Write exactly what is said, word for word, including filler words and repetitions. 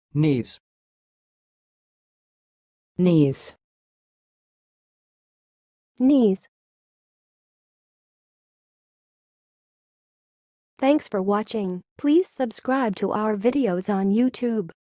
neeze, neeze, neeze. Thanks for watching. Please subscribe to our videos on YouTube.